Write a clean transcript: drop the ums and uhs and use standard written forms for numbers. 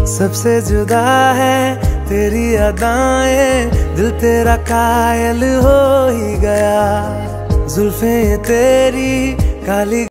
सबसे जुदा है तेरी अदाएं, दिल तेरा कायल हो ही गया। जुल्फें तेरी काली